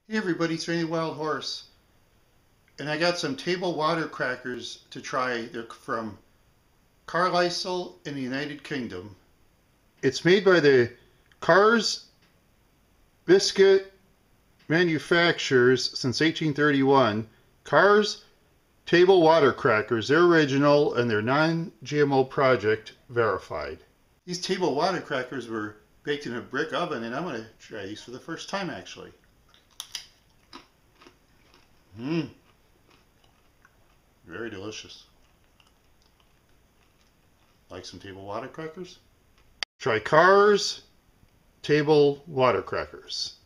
Hey everybody, it's Randy Wild Horse, and I got some table water crackers to try. They're from Carlisle in the United Kingdom. It's made by the Carr's biscuit manufacturers since 1831. Carr's table water crackers. They're original and they're non-GMO project verified. These table water crackers were baked in a brick oven, and I'm going to try these for the first time actually. Very delicious. Like some table water crackers? Try Carr's table water crackers.